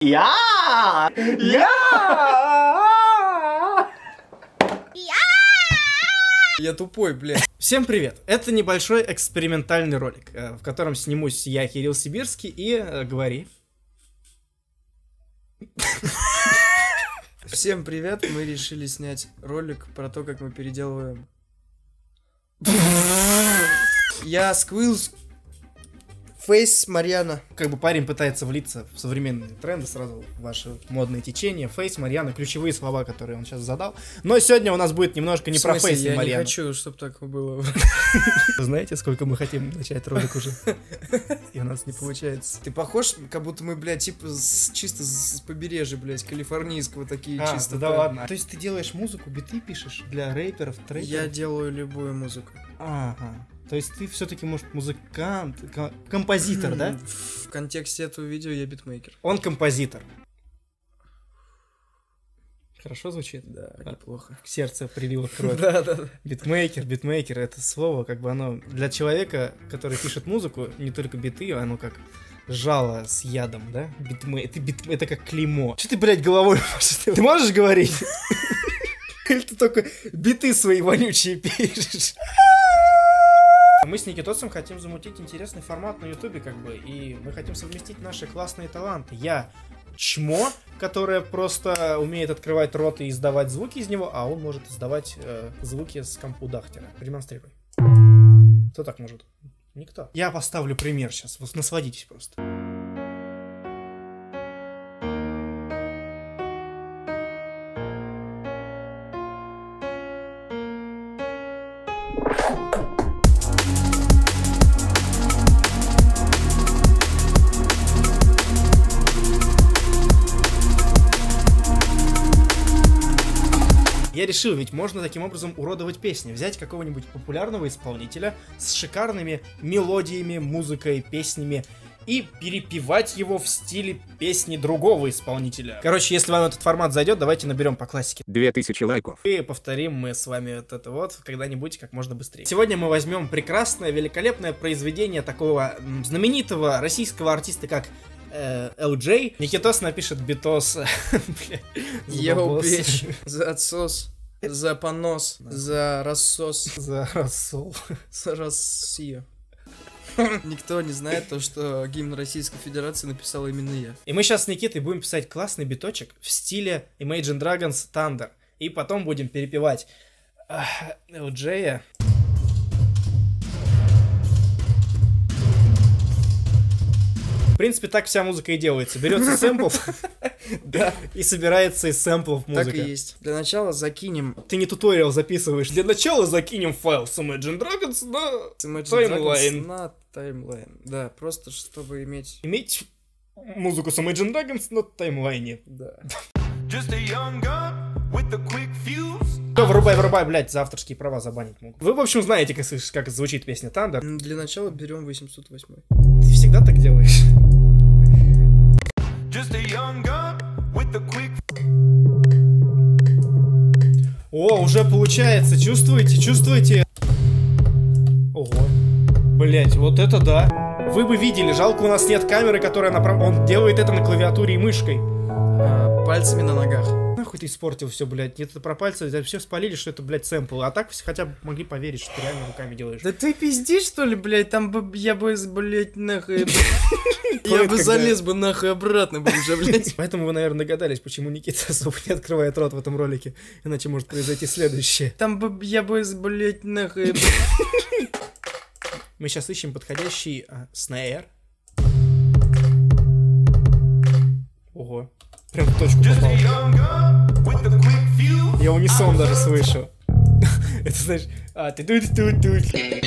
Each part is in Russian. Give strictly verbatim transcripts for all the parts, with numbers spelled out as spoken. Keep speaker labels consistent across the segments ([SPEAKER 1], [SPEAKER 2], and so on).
[SPEAKER 1] Я! Я!
[SPEAKER 2] Я тупой, блядь.
[SPEAKER 3] Всем привет! Это небольшой экспериментальный ролик, в котором снимусь я, Кирилл Сибирский, и э, говори.
[SPEAKER 2] Всем привет, мы решили снять ролик про то, как мы переделываем. Я Сквилс Фейс Марьяна.
[SPEAKER 3] Как бы парень пытается влиться в современные тренды, сразу в ваши модные течения. Фейс, Марьяна, ключевые слова, которые он сейчас задал. Но сегодня у нас будет немножко не про Фейс и Марьяна.
[SPEAKER 2] Я не хочу, чтобы так было.
[SPEAKER 3] Знаете, сколько мы хотим начать ролик уже? И у нас не получается.
[SPEAKER 2] Ты похож, как будто мы, блядь, типа с, чисто с, с побережья, блядь, калифорнийского такие
[SPEAKER 3] а,
[SPEAKER 2] чисто.
[SPEAKER 3] Да, да ладно. То есть ты делаешь музыку, биты пишешь для рэперов, трекеров?
[SPEAKER 2] Я делаю любую музыку.
[SPEAKER 3] Ага. То есть ты все-таки, может, музыкант, композитор, да?
[SPEAKER 2] В контексте этого видео я битмейкер.
[SPEAKER 3] Он композитор. Хорошо звучит?
[SPEAKER 2] Да, неплохо.
[SPEAKER 3] К сердцу прилила кровь.
[SPEAKER 2] Да, да, да.
[SPEAKER 3] Битмейкер, битмейкер, это слово, как бы оно для человека, который пишет музыку, не только биты, оно как жало с ядом, да? Битмей... Это, бит... это как клеймо. Че ты, блядь, головой можешь? Ты можешь говорить? Или ты только биты свои вонючие пишешь? Мы с Никитосом хотим замутить интересный формат на ютубе, как бы, и мы хотим совместить наши классные таланты. Я чмо, которое просто умеет открывать рот и издавать звуки из него, а он может издавать э, звуки с компудахтера. Продемонстрируй. Кто так может? Никто. Я поставлю пример сейчас, вот насладитесь просто. Я решил, ведь можно таким образом уродовать песни. Взять какого-нибудь популярного исполнителя с шикарными мелодиями, музыкой, песнями и перепевать его в стиле песни другого исполнителя. Короче, если вам этот формат зайдет, давайте наберем по классике
[SPEAKER 4] две тысячи лайков.
[SPEAKER 3] И повторим мы с вами вот это вот когда-нибудь как можно быстрее. Сегодня мы возьмем прекрасное, великолепное произведение такого знаменитого российского артиста, как эл джей. Никитос напишет битос.
[SPEAKER 2] Йоу, бич. За отсос. За понос. За рассос.
[SPEAKER 3] За рассол.
[SPEAKER 2] За Россию. Никто не знает то, что гимн Российской Федерации написал именно я.
[SPEAKER 3] И мы сейчас с Никитой будем писать классный биточек в стиле Imagine Dragons Thunder. И потом будем перепевать эл джей. В принципе, так вся музыка и делается. Берется сэмпл, да, и собирается из сэмплов музыка.
[SPEAKER 2] Так и есть. Для начала закинем...
[SPEAKER 3] Ты не туториал записываешь. Для начала закинем файл с Imagine Dragons на таймлайн.
[SPEAKER 2] На таймлайн. Да, просто чтобы иметь...
[SPEAKER 3] Иметь музыку с Imagine Dragons на таймлайне.
[SPEAKER 2] Да.
[SPEAKER 3] Все, вырубай, вырубай, блядь, за авторские права забанить могут. Вы, в общем, знаете, как, как звучит песня Thunder.
[SPEAKER 2] Для начала берем восемьсот восемь.
[SPEAKER 3] Ты всегда так делаешь? О, уже получается, чувствуете, чувствуете? Ого, блять, вот это да. Вы бы видели, жалко у нас нет камеры, которая направ... Он делает это на клавиатуре и мышкой.
[SPEAKER 2] А, пальцами на ногах.
[SPEAKER 3] Нахуй ты испортил все, блядь. Нет, это про пальцы, все спалили, что это, блядь, сэмпл. А так все хотя бы могли поверить, что ты реально руками делаешь.
[SPEAKER 2] Да ты пиздишь, что ли, блядь? Там бы я бы, блядь, нахуй... Я бы залез бы нахуй обратно бы уже, блядь.
[SPEAKER 3] Поэтому вы, наверное, догадались, почему Никита особо не открывает рот в этом ролике. Иначе может произойти следующее.
[SPEAKER 2] Там бы я бы, блядь, нахуй...
[SPEAKER 3] Мы сейчас ищем подходящий а, снейр. Ого. Прям в точку попал. Я унисон даже слышу. Это знаешь... А, ты тут тут тут.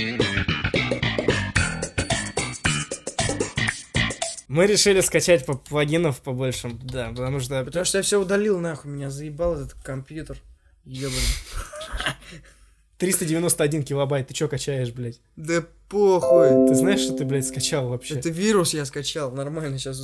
[SPEAKER 3] Мы решили скачать по плагинов побольше, да, потому что...
[SPEAKER 2] Потому что я все удалил, нахуй, меня заебал этот компьютер. Ёбаный.
[SPEAKER 3] триста девяносто один килобайт, ты чё качаешь, блядь?
[SPEAKER 2] Да похуй.
[SPEAKER 3] Ты знаешь, что ты, блядь, скачал вообще?
[SPEAKER 2] Это вирус я скачал, нормально сейчас.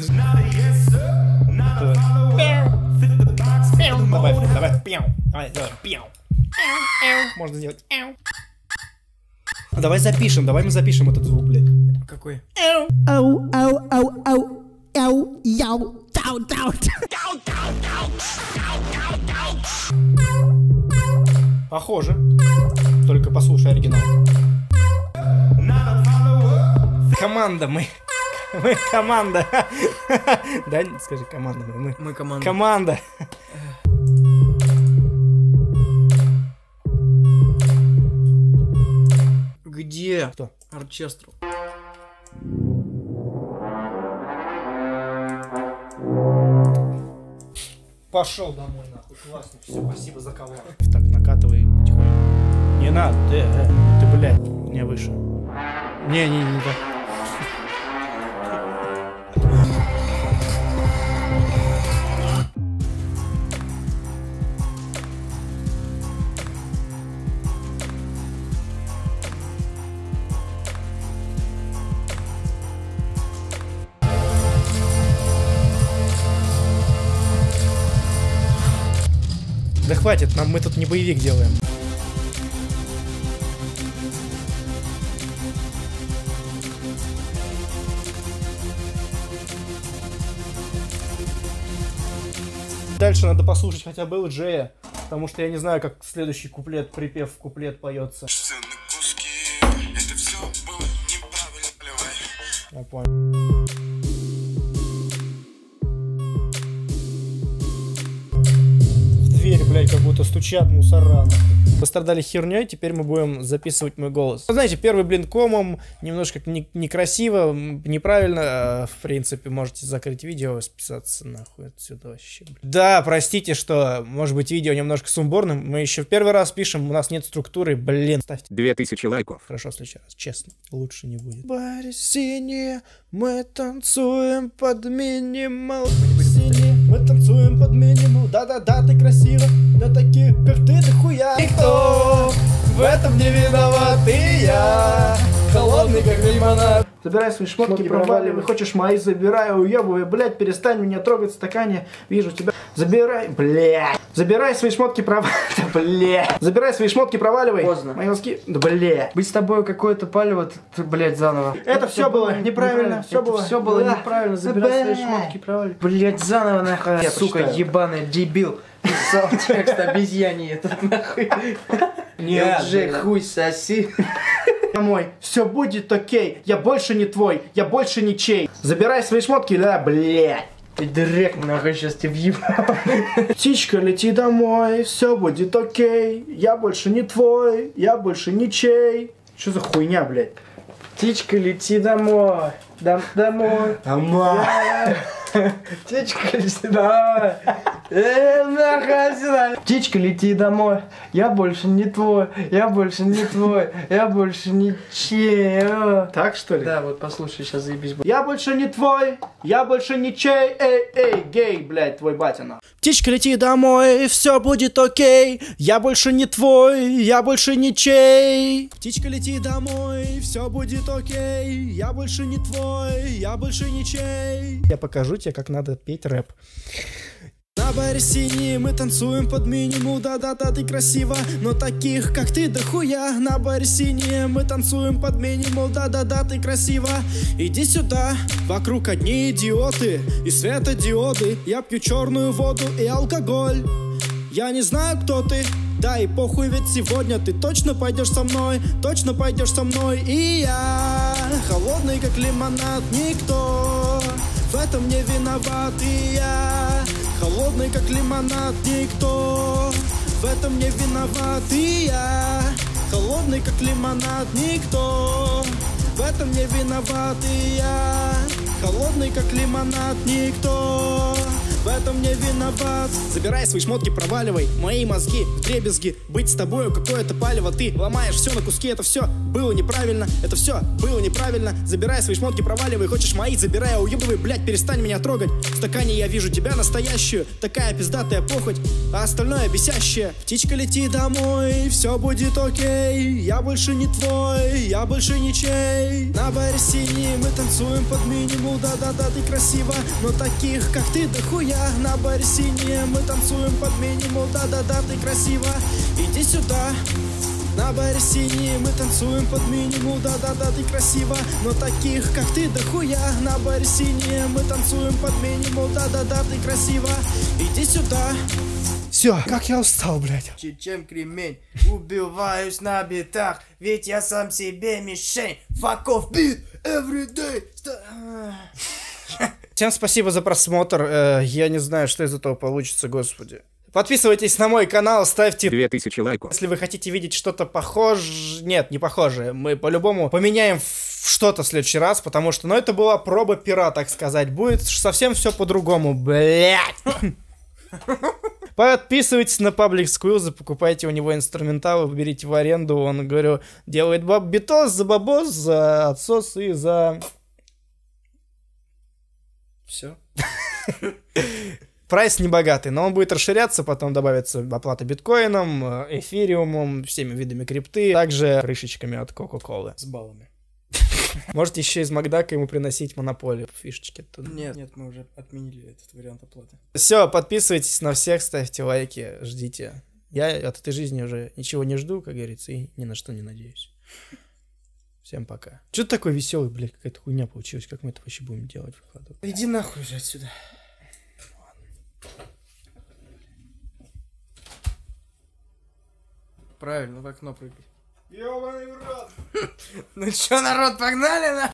[SPEAKER 3] Давай, давай, пяу. Давай, давай, пяу. Можно сделать. Давай запишем, давай мы запишем этот звук, блядь.
[SPEAKER 2] Какой?
[SPEAKER 1] Ау, ау, ау, ау, ау, яу, та.
[SPEAKER 3] Похоже. Только послушай оригинал. Команда мы. Мы команда. Да, скажи команда. Мы,
[SPEAKER 2] Мы команда.
[SPEAKER 3] Команда.
[SPEAKER 2] Где?
[SPEAKER 3] Кто?
[SPEAKER 2] Оркестру.
[SPEAKER 3] Пошел домой, нахуй. Классно. Все, спасибо за кого. Так, накатывай потихоньку. Не надо, ты, э, ты, блядь, не выше. Не, не, не так. Да хватит, нам мы тут не боевик делаем. Дальше надо послушать хотя бы Джея, потому что я не знаю, как следующий куплет, припев в куплет поется. Я понял. Дверь, блядь, как будто стучат мусора. Пострадали херней, теперь мы будем записывать мой голос. Знаете, первый блин комом, немножко не, некрасиво, неправильно. В принципе, можете закрыть видео, списаться нахуй отсюда вообще. Блин. Да, простите, что может быть видео немножко сумбурным. Мы еще в первый раз пишем, у нас нет структуры, блин. Ставьте
[SPEAKER 1] Две тысячи лайков.
[SPEAKER 3] Хорошо, в следующий раз, честно, лучше не будет. Баре синие, мы танцуем под минимал. Синие, мы танцуем под минимал. Да-да-да, ты красива, но таких, как ты, дохуя. Никто в этом не виноват, и я холодный, как лимонад. Забирай свои шмотки, проваливай. Хочешь мои, забирай, уебывай. Блять, перестань меня трогать в стакане. Вижу тебя. Забирай, блять. Забирай свои шмотки, проваливай. Блять. Забирай свои шмотки, проваливай.
[SPEAKER 2] Поздно.
[SPEAKER 3] Мои носки, да блять.
[SPEAKER 2] Быть с тобой какое-то палево, ты, блядь, заново.
[SPEAKER 3] Это все было неправильно. Все было.
[SPEAKER 2] Все было
[SPEAKER 3] Да.
[SPEAKER 2] неправильно. Забирай
[SPEAKER 3] Да,
[SPEAKER 2] свои шмотки, проваливай. Блядь, заново нахуй.
[SPEAKER 3] Я
[SPEAKER 2] Сука,
[SPEAKER 3] прочитаю.
[SPEAKER 2] ебаный дебил. Писал текст обезьяне этот нахуй.
[SPEAKER 3] Нет,
[SPEAKER 2] Элджей,
[SPEAKER 3] блядь.
[SPEAKER 2] хуй соси.
[SPEAKER 3] Домой, все будет окей, я больше не твой, я больше ничей. Забирай свои шмотки, да, блядь.
[SPEAKER 2] Ты директ нахуй сейчас тебе въебал.
[SPEAKER 3] Птичка, лети домой, все будет окей, я больше не твой, я больше ничей. Что за хуйня, блядь?
[SPEAKER 2] Птичка, лети домой. Дом, домой.
[SPEAKER 3] Ама.
[SPEAKER 2] Птичка, лети домой. Э, нахуй сюда. Птичка, лети домой. Я больше не твой. Я больше не твой. Я больше ничего.
[SPEAKER 3] Так что ли?
[SPEAKER 2] Да, вот послушай, сейчас заебись.
[SPEAKER 3] Я больше не твой, я больше ничей, эй, эй, гей, блядь, твой батина. Птичка, лети домой, все будет окей, я больше не твой, я больше ничей. Птичка, лети домой, все будет окей, я больше не твой, я больше ничей. Я покажу тебе, как надо петь рэп. На баре синий мы танцуем под минимум, да-да-да, ты красива, но таких, как ты, дохуя. На баре синий мы танцуем под минимум, да-да-да, ты красива. Иди сюда, вокруг одни идиоты и светодиоды. Я пью черную воду и алкоголь. Я не знаю, кто ты, да и похуй, ведь сегодня ты точно пойдешь со мной, точно пойдешь со мной. И я холодный, как лимонад, никто в этом не виноват. И я холодный, как лимонад, никто в этом не виноват. И я холодный, как лимонад, никто в этом не виноват. И я холодный, как лимонад, никто в этом не виноват. Забирай свои шмотки, проваливай мои мозги в дребезги. Быть с тобою какое-то палево, ты ломаешь все на куски. Это все было неправильно, это все было неправильно. Забирай свои шмотки, проваливай. Хочешь мои, забирай, уебывай, блядь, перестань меня трогать. В стакане я вижу тебя настоящую, такая пиздатая похоть, а остальное бесящее. Птичка, лети домой, все будет окей, я больше не твой, я больше ничей. На баре синий мы танцуем под минимум, да-да-да, ты красива, но таких, как ты, дохуя. На баре синие мы танцуем под минимум, да-да-да, ты красива. Иди сюда, На баре синий мы танцуем под минимум. Да-да-да, ты красива, но таких, как ты, дохуя. На баре синий мы танцуем под минимум. Да-да-да, ты красива, иди сюда. Все, как я устал, блядь.
[SPEAKER 2] Чечен кремень, убиваюсь на битах, ведь я сам себе мишень. Fuck off beat, every day.
[SPEAKER 3] Всем спасибо за просмотр. Я не знаю, что из этого получится, господи. Подписывайтесь на мой канал, ставьте
[SPEAKER 1] две тысячи лайков.
[SPEAKER 3] Если вы хотите видеть что-то похожее... Нет, не похожее. Мы по-любому поменяем что-то в следующий раз, потому что, ну, это была проба пера, так сказать. Будет совсем все по-другому, блядь. Подписывайтесь на Public Squeeze, покупайте у него инструменталы, берите в аренду. Он, говорю, делает баб битос за бабос, за отсос и за... Все. Прайс не богатый, но он будет расширяться, потом добавится оплата биткоином, эфириумом, всеми видами крипты, также крышечками от Кока-Колы.
[SPEAKER 2] С баллами.
[SPEAKER 3] Можете еще из Макдака ему приносить монополию, фишечки оттуда.
[SPEAKER 2] Нет, нет, мы уже отменили этот вариант оплаты.
[SPEAKER 3] Все, подписывайтесь на всех, ставьте лайки, ждите. Я от этой жизни уже ничего не жду, как говорится, и ни на что не надеюсь. Всем пока. Что ты такой веселый, блядь, какая-то хуйня получилась, как мы это вообще будем делать в ходу?
[SPEAKER 2] Иди нахуй же отсюда. Правильно, в окно прыгай.
[SPEAKER 3] Ёбаный в рот!
[SPEAKER 2] Ну чё, народ, погнали, на?